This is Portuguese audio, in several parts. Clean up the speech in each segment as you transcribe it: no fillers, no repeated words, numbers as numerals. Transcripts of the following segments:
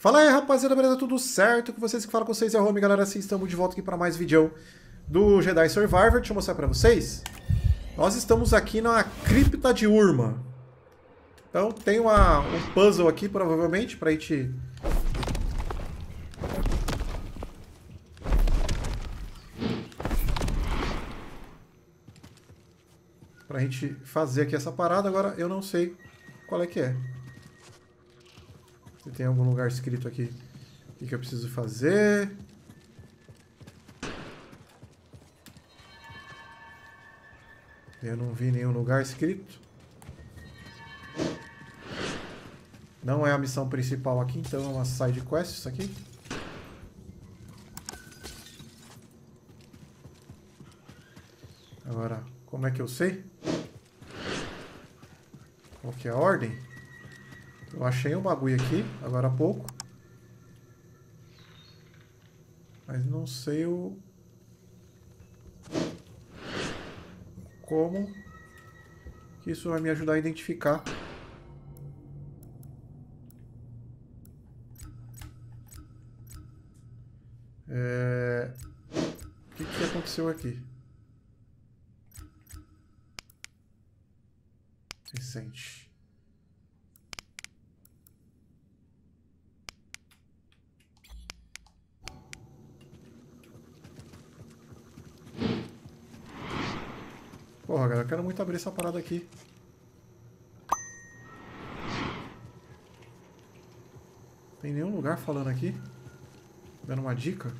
Fala aí, rapaziada, beleza? Tudo certo? Com vocês que falam com vocês é o Home, galera. Assim, estamos de volta aqui para mais vídeo do Jedi Survivor. Deixa eu mostrar para vocês. Nós estamos aqui na cripta de Urma. Então tem um puzzle aqui, provavelmente, pra gente... Pra gente fazer aqui essa parada. Agora eu não sei qual é que é. Se tem algum lugar escrito aqui o que eu preciso fazer. Eu não vi nenhum lugar escrito. Não é a missão principal aqui, então é uma side quest isso aqui. Agora, como é que eu sei? Qual que é a ordem? Eu achei um bagulho aqui, agora há pouco. Mas não sei o... como que isso vai me ajudar a identificar. O que aconteceu aqui? Recente. Porra, galera, eu quero muito abrir essa parada aqui. Tem nenhum lugar falando aqui? Dando uma dica?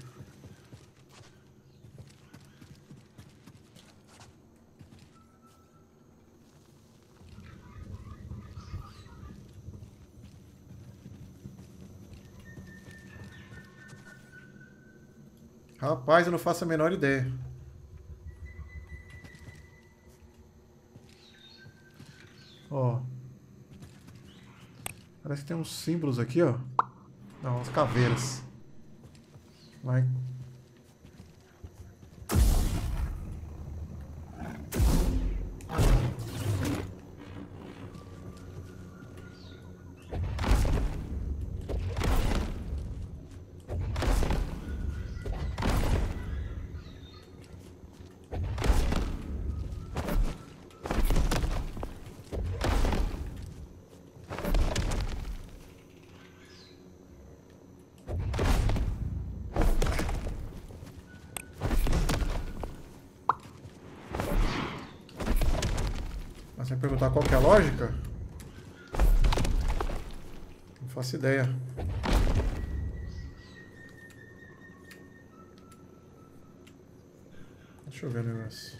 Rapaz, eu não faço a menor ideia. Ó. Parece que tem uns símbolos aqui, ó. Não, umas caveiras. Vai. Mas você vai perguntar qual que é a lógica? Não faço ideia. Deixa eu ver o negócio.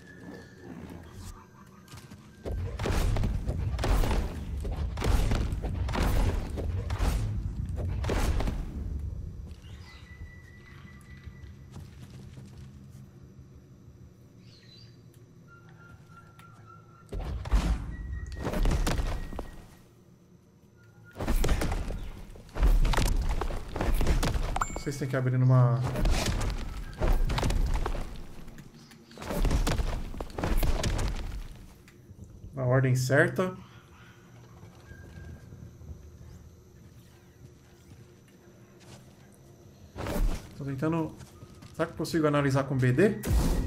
Vocês têm que abrir numa... na ordem certa. Tô tentando... Será que eu consigo analisar com BD?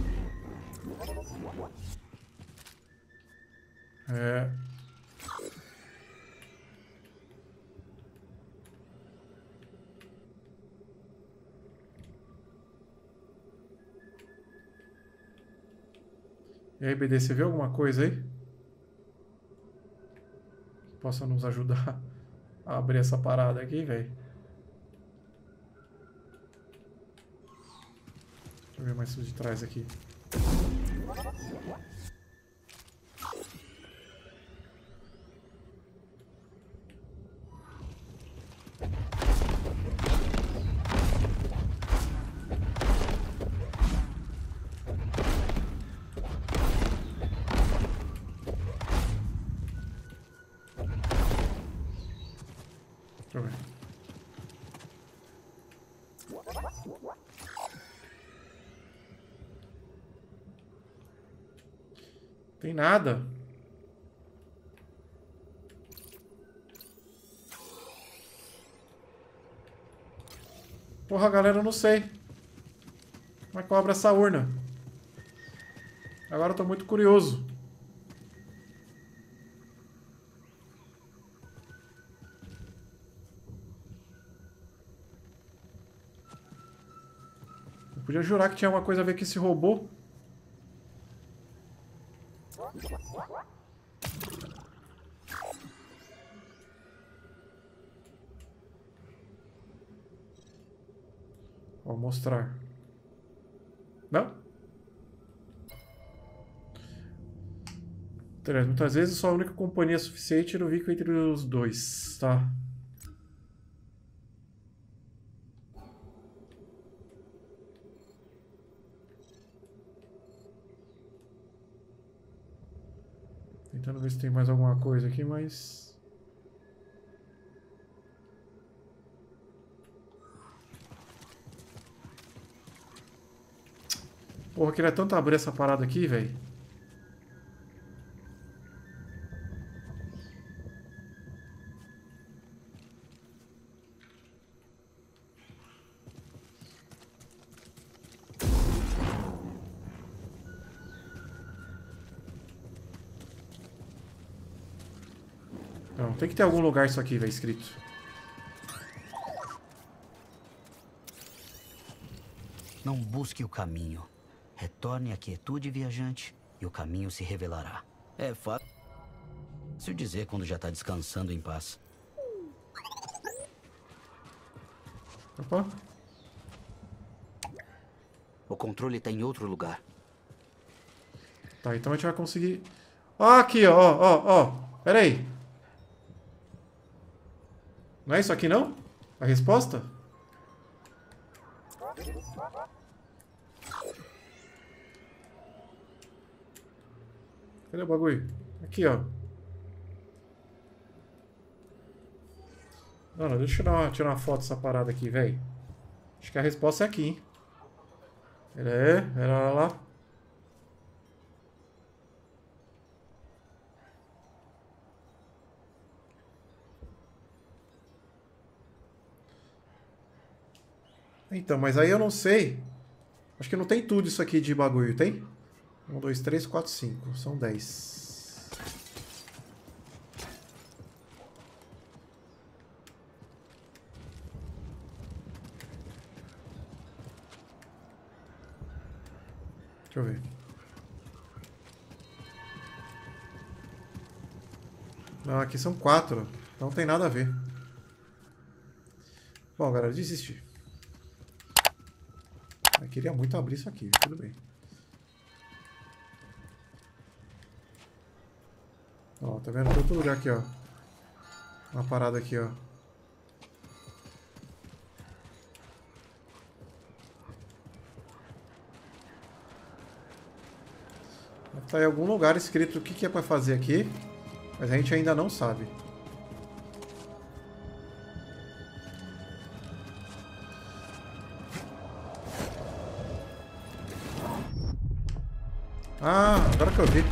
É... E aí, BD, você viu alguma coisa aí? Que possa nos ajudar a abrir essa parada aqui, velho. Deixa eu ver mais isso de trás aqui. Deixa eu ver. Tem nada. Porra, galera, eu não sei. Como é que eu abro essa urna? Agora eu tô muito curioso. Eu podia jurar que tinha alguma coisa a ver com esse robô. Vou mostrar. Não? Muitas vezes só a única companhia suficiente no vínculo entre os dois, tá? Tentando ver se tem mais alguma coisa aqui, mas... Porra, queria tanto abrir essa parada aqui, velho. Não, tem que ter algum lugar isso aqui, velho, escrito. Não busque o caminho. Retorne à quietude, viajante, e o caminho se revelará. É fácil dizer quando já está descansando em paz. Opa. O controle está em outro lugar. Tá, então a gente vai conseguir... Ah, aqui, ó. Pera aí. Não é isso aqui, não? A resposta? Cadê o bagulho? Aqui, ó. Mano, deixa eu tirar uma foto dessa parada aqui, velho. Acho que a resposta é aqui, hein? Era lá. Então, mas aí eu não sei. Acho que não tem tudo isso aqui de bagulho, tem? 1, 2, 3, 4, 5. São 10. Deixa eu ver. Não, aqui são 4. Então não tem nada a ver. Bom, galera, desisti. Eu queria muito abrir isso aqui, tudo bem. Ó, tá vendo? Tem outro lugar aqui, ó. Uma parada aqui, ó. Tá em algum lugar escrito o que é pra fazer aqui, mas a gente ainda não sabe. Ah, agora que eu vi.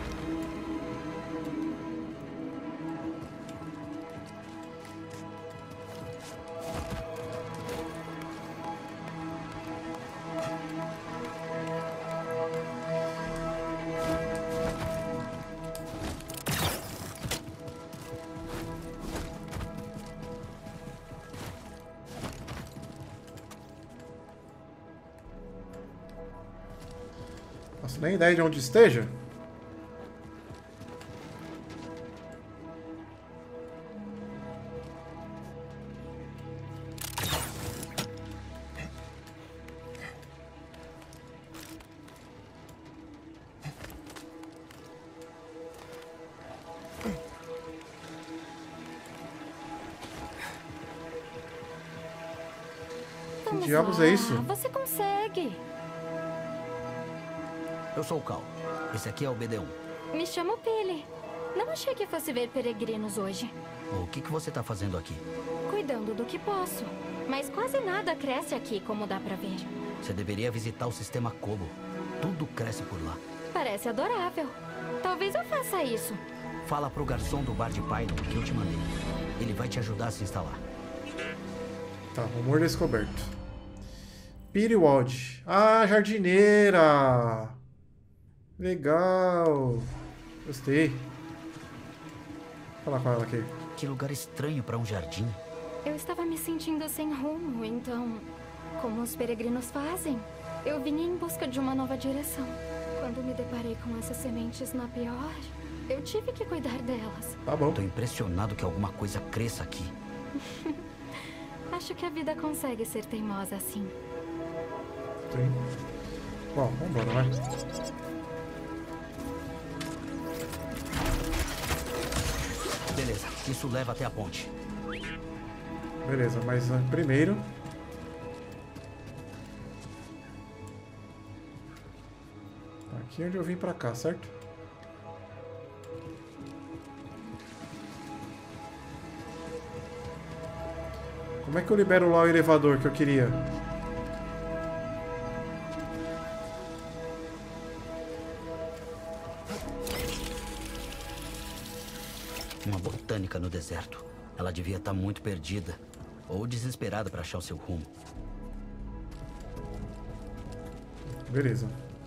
Nossa, nem ideia de onde esteja. Que diabos é isso? Você consegue. Eu sou o Cal. Esse aqui é o BD1. Me chamo Pele. Não achei que fosse ver peregrinos hoje. O que você tá fazendo aqui? Cuidando do que posso. Mas quase nada cresce aqui, como dá pra ver. Você deveria visitar o sistema Kobo. Tudo cresce por lá. Parece adorável. Talvez eu faça isso. Fala pro garçom do bar de Python que eu te mandei. Ele vai te ajudar a se instalar. Tá, rumor descoberto. Piriwald. Ah, jardineira! Legal! Gostei. Vou falar com ela aqui. Que lugar estranho para um jardim. Eu estava me sentindo sem rumo, então, como os peregrinos fazem, eu vim em busca de uma nova direção. Quando me deparei com essas sementes na pior, eu tive que cuidar delas. Tá bom. Tô impressionado que alguma coisa cresça aqui. Acho que a vida consegue ser teimosa assim. Sim. Bom, vambora, vai. Beleza, isso leva até a ponte. Beleza, mas primeiro... Aqui é onde eu vim pra cá, certo? Como é que eu libero lá o elevador que eu queria? Uma botânica no deserto. Ela devia estar muito perdida. Ou desesperada para achar o seu rumo. Beleza.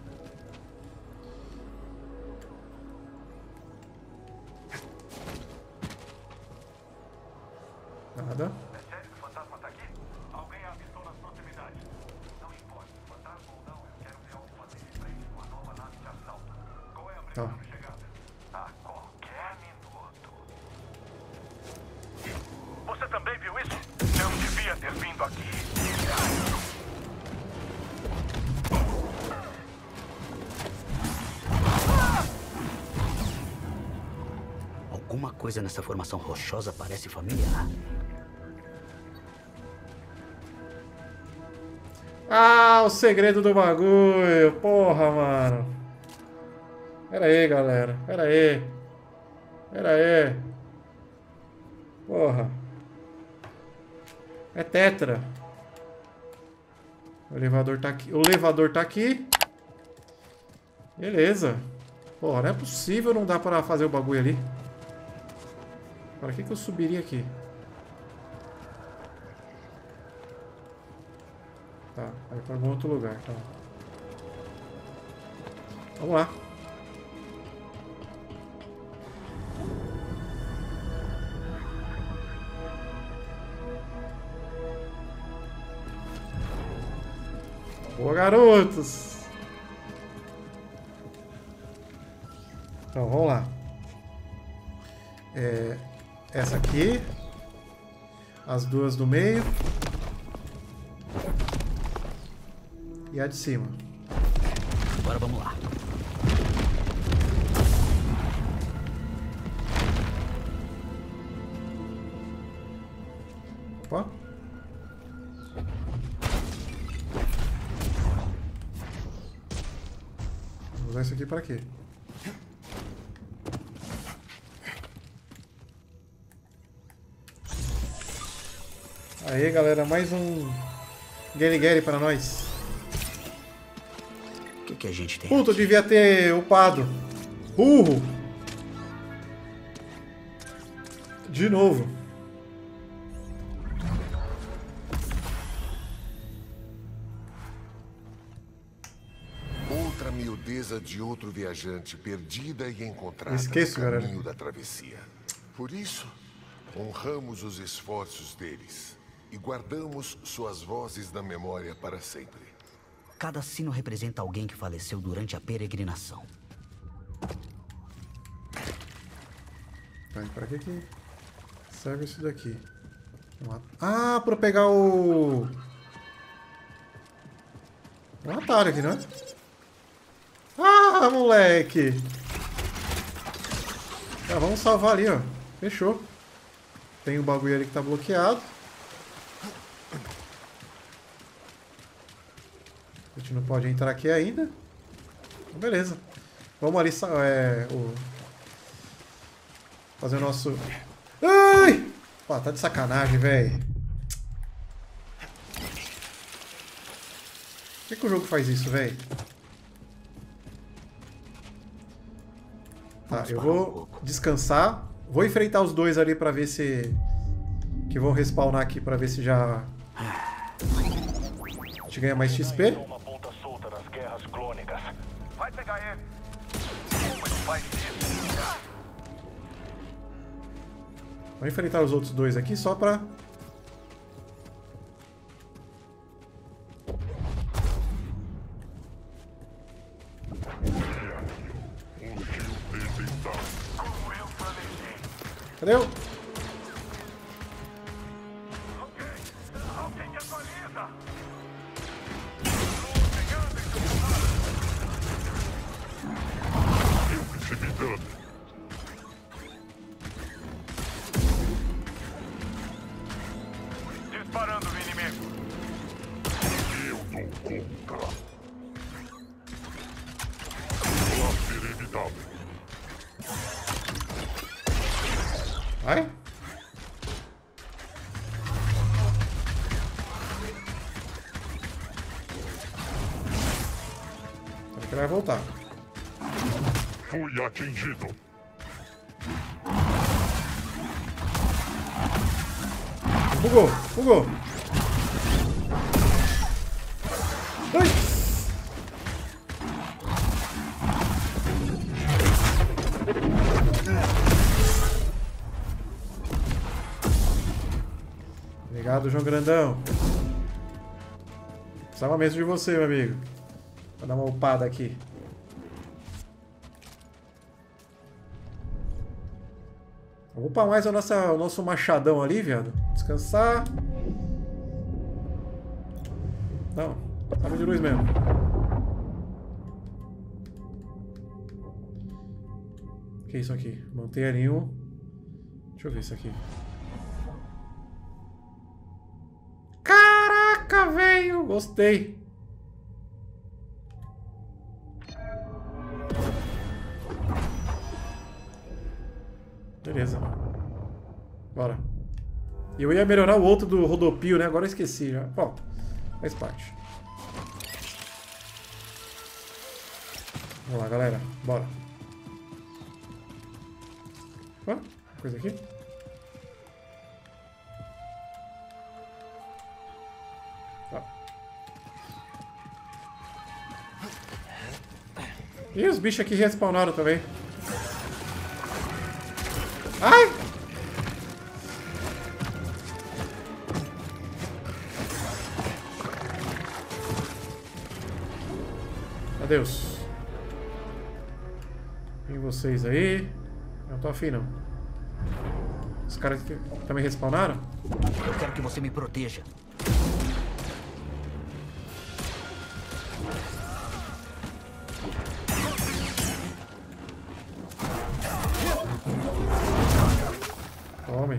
Nada. É sério que o fantasma tá aqui? Alguém a avistou nas proximidades. Não importa, fantasma ou não, eu quero ver algo fazer de frente com a nova nave de assalto. Qual é a previsão de chegada? A qualquer minuto. Você também viu isso? Não devia ter vindo aqui. Alguma coisa nessa formação rochosa parece familiar. Ah, o segredo do bagulho. Porra, mano. Pera aí, galera. Pera aí. Pera aí. Porra. É tetra. O elevador tá aqui. O elevador tá aqui. Beleza. Porra, não é possível não dá pra fazer o bagulho ali. Para que eu subiria aqui? Tá, vai para algum outro lugar, tá. Vamos lá. Boa, garotos! Então, vamos lá. Essa aqui. As duas do meio. E a de cima. Agora vamos lá. Opa. Vou usar isso aqui para quê? Aí, galera, mais um Gary para nós. O que a gente tem? Puta, eu devia ter upado. Burro. De novo. Outra miudeza de outro viajante perdida e encontrada Esqueço, no caminho galera. da travessia. Por isso, honramos os esforços deles e guardamos suas vozes na memória para sempre. Cada sino representa alguém que faleceu durante a peregrinação. Tá, e pra que serve isso daqui? Ah, pra pegar o... Um atalho aqui, não é? Ah, moleque! Tá, vamos salvar ali, ó. Fechou. Tem um bagulho ali que tá bloqueado. A gente não pode entrar aqui ainda. Então, beleza. Vamos ali fazer o nosso... Ai! Pô, tá de sacanagem, velho. Por que o jogo faz isso, velho? Tá, eu vou descansar. Vou enfrentar os dois ali pra ver se... Que vão respawnar aqui pra ver se já... gente ganha mais XP. Uma ponta solta nas guerras clônicas. Vai pegar ele. Como ele faz isso? Vou enfrentar os outros dois aqui só pra... Cadê eu? Alguém me atualiza. Recebi dano. Disparando o inimigo. Eu dou conta. Cluster evitável. Vai. Será que ele vai voltar? Fui atingido. Bugou, bugou. Ai. Obrigado, João Grandão. Precisava mesmo de você, meu amigo. Vou dar uma upada aqui. Vou upar mais o nosso machadão ali, viado. Descansar. Não, sabe de luz mesmo. O que é isso aqui? Manter L1. Deixa eu ver isso aqui. Caraca, velho! Gostei. Beleza. Bora. Eu ia melhorar o outro do rodopio, né? Agora eu esqueci já. Ó, faz parte. Vamos lá, galera. Bora. Ó, coisa aqui. Ó. E os bichos aqui respawnaram também. Ai! Adeus. Tem vocês aí. Não tô afim, não. Os caras também respawnaram? Eu quero que você me proteja. Tome.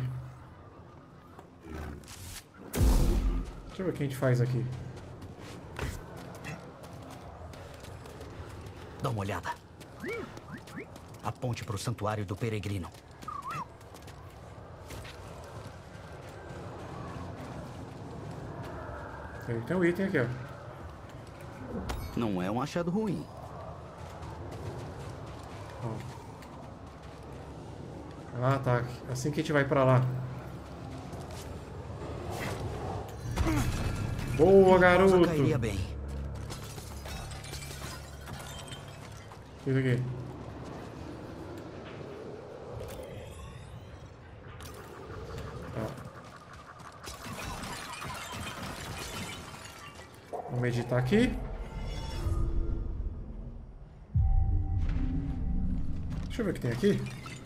Deixa eu ver o que a gente faz aqui. Dá uma olhada. A ponte para o santuário do peregrino. Tem um item aqui, ó. Não é um achado ruim. Ah, tá. Assim que a gente vai pra lá. Boa, garoto! Cairia bem. Isso aqui. Tá. Vamos meditar aqui. Deixa eu ver o que tem aqui.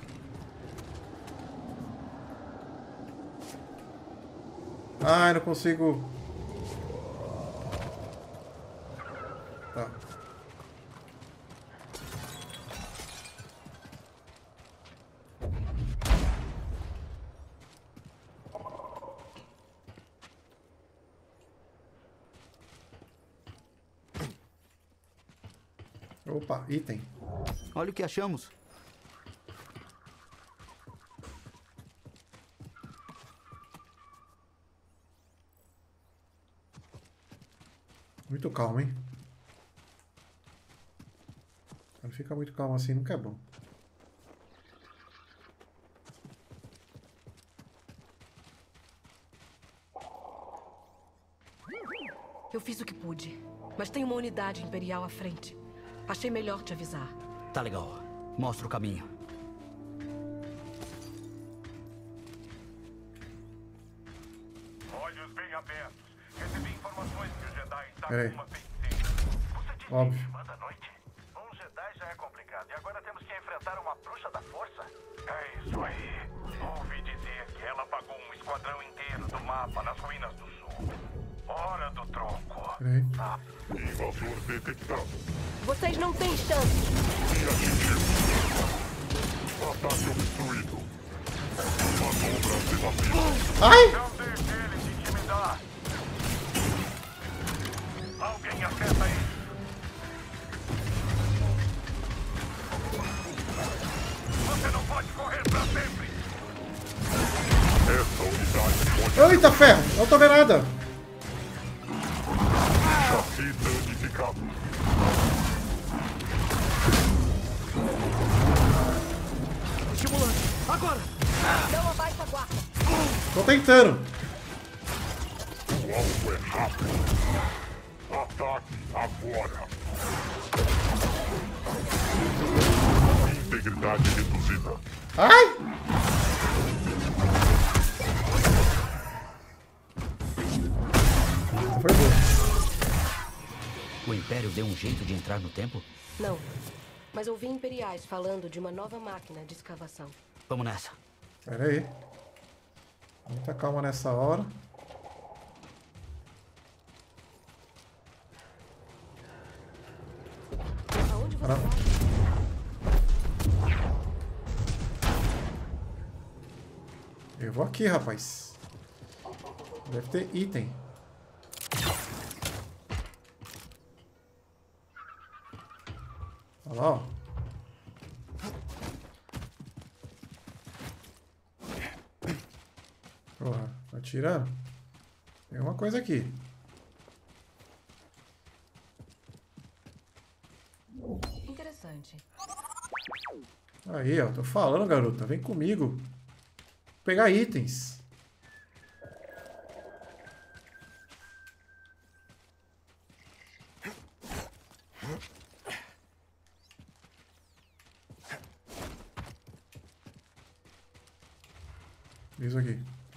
Ah, eu não consigo. Tá. Opa, item. Olha o que achamos. Muito calmo, hein? Não fica muito calmo assim, nunca é bom. Eu fiz o que pude, mas tem uma unidade imperial à frente. Achei melhor te avisar. Tá legal. Mostra o caminho. Olhos bem abertos. Recebi informações que o Jedi está Peraí. com uma feiticeira. Você disse Óbvio. vítima da noite? Um Jedi já é complicado. E agora temos que enfrentar uma bruxa da força? É isso aí. Ouvi dizer que ela apagou um esquadrão inteiro do mapa nas ruínas do sul. Hora do troco. Peraí. Invasor detectado. Vocês não têm chance. Ataque obstruído. Manobra desafio. Ai! Não deixe ele te intimidar. Alguém acerta ele. Você não pode correr pra sempre. Essa unidade pode Eita ferro! Não tô vendo nada. chassi danificado. Estimulante. Agora! Não abaixa a guarda. Tô tentando. O alvo é rápido. Ataque agora. Integridade reduzida. Ai! Foi boa. O Império deu um jeito de entrar no templo? Não, mas ouvi imperiais falando de uma nova máquina de escavação. Vamos nessa. Pera aí. Muita calma nessa hora. Aonde você Para. vai? Eu vou aqui, rapaz. Deve ter item. Olha lá, ó. Porra, tá atirando? Tem uma coisa aqui. Interessante. Aí, ó. Tô falando, garota. Vem comigo. Vou pegar itens. Isso aqui.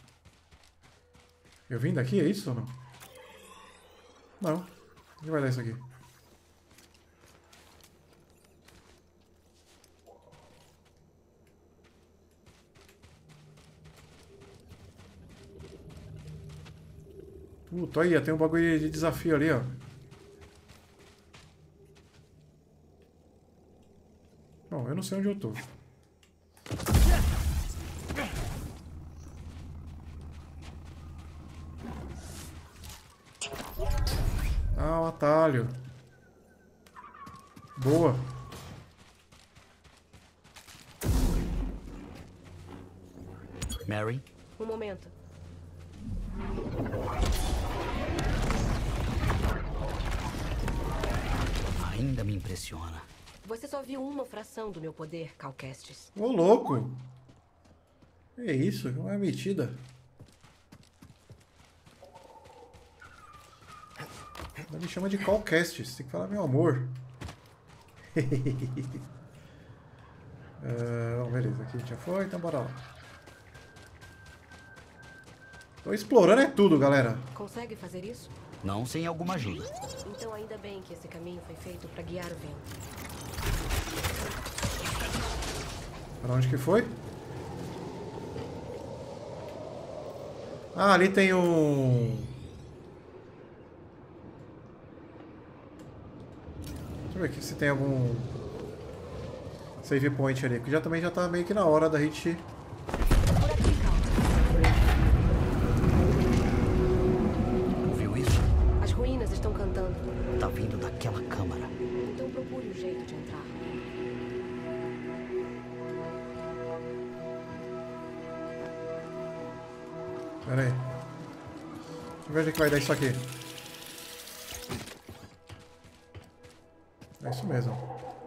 Eu vim daqui, é isso ou não? Não. Onde vai dar isso aqui? Puta, aí, tem um bagulho de desafio ali, ó. Bom, eu não sei onde eu tô. Ah, um atalho. Boa. Mary? Um momento. Ainda me impressiona. Você só viu uma fração do meu poder, Cal Kestis. Ô, louco. Que isso? Uma metida. Ela me chama de Callcast. Você tem que falar meu amor. Bom, beleza. Aqui a gente já foi, então bora lá. Tô explorando é tudo, galera. Consegue fazer isso? Não sem alguma ajuda. Então ainda bem que esse caminho foi feito para guiar o vento. Pra onde que foi? Ah, ali tem um... Deixa eu ver aqui se tem algum... save point ali, que já também já tá meio que na hora da gente... Por aqui, Cal. Ouviu isso? As ruínas estão cantando. Tá vindo daquela câmara. Então procure um jeito de entrar. Pera aí. Deixa eu ver onde é que vai dar isso aqui. É isso mesmo.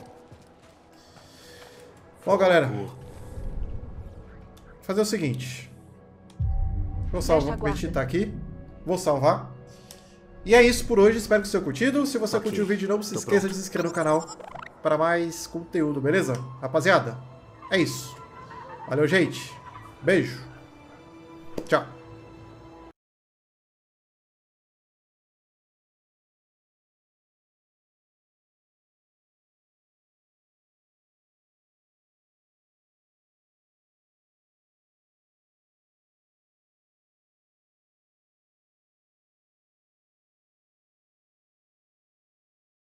Ó, galera. Vou fazer o seguinte. Vou salvar, Deixa a guarda. tá aqui. Vou salvar. E é isso por hoje, espero que você tenha curtido. Se você curtiu o vídeo, não se esqueça de se inscrever no canal para mais conteúdo, beleza? Rapaziada, é isso. Valeu, gente. Beijo.